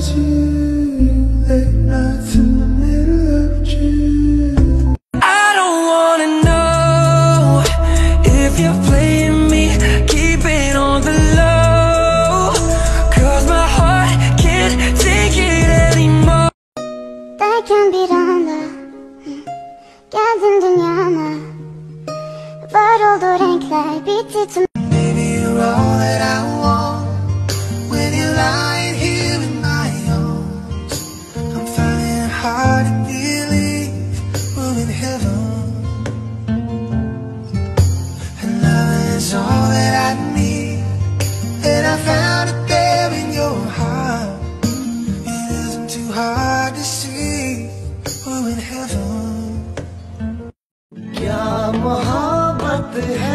you, late nights in the middle of June. I don't wanna know if you're playing me, keep it on the low, 'cause my heart can't take it anymore. Derken bir anda geldin dünyama, var oldu renkler, bitti tüm. Baby, you're all that I want. When you're lying here in my arms, I'm finding it hard to believe we're in heaven. And love is all that I need, and I found it there in your heart. It isn't too hard to see we're in heaven. क्या मोहब्बत है